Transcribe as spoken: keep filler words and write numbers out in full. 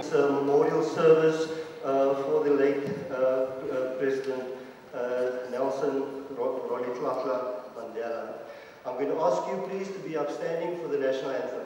this uh, memorial service uh, for the late uh, uh, President uh, Nelson Rolihlahla Mandela. I'm going to ask you please to be upstanding for the national anthem.